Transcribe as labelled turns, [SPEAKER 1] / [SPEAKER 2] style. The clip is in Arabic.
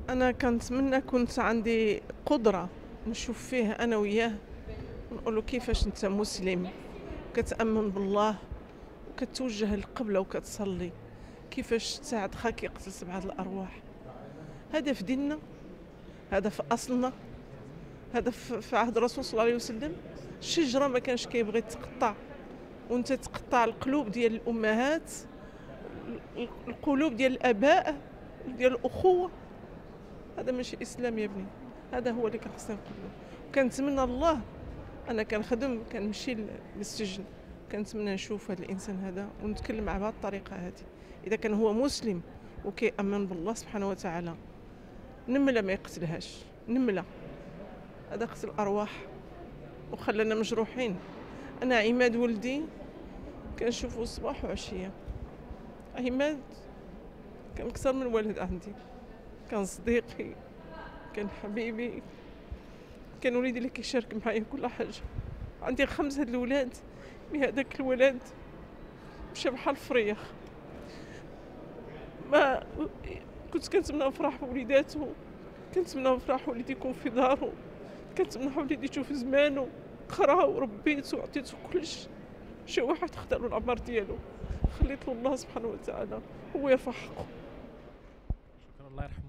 [SPEAKER 1] أنا كنتمنى كنت عندي قدرة نشوف فيه أنا وياه، نقول له كيفاش أنت مسلم كتأمن بالله وكتوجه للقبلة وكتصلي، كيفاش تساعد خاك يقتل 7 الأرواح. هذا في ديننا، هذا في أصلنا، هذا في عهد الرسول صلى الله عليه وسلم. الشجرة ما كانش كيبغي تقطع، وانت تقطع القلوب ديال الأمهات، القلوب ديال الآباء، ديال الأخوة. هذا ماشي إسلام يا ابني، هذا هو اللي كان خصنا نقبلو. وكنتمنى الله، أنا كنخدم كنمشي للسجن، كنتمنى نشوف هذا الإنسان هذا ونتكلم معاه بهذه الطريقة هذه. إذا كان هو مسلم وكيأمن بالله سبحانه وتعالى، نملة ما يقتلهاش، نملة. هذا قتل الأرواح وخلانا مجروحين. أنا عماد ولدي كنشوفه صباح وعشية. عماد كان أكثر من ولد عندي، كان صديقي، كان حبيبي، كان وليدي اللي كيشارك معايا كل حاجة. عندي 5 هاد الولاد، مي هذاك الولد مشى بحال الفريخ. ما كنت كنتمنى نفرح بوليداتو، كنتمنى نفرح وليدي يكون في دارو، كنتمنى وليدي يشوف زمانو، قرا وربيتو وعطيتو كلشي. شي واحد اختارو العمر ديالو، خليت له الله سبحانه وتعالى هو يرفع حقه.
[SPEAKER 2] شكرا، الله يرحمه.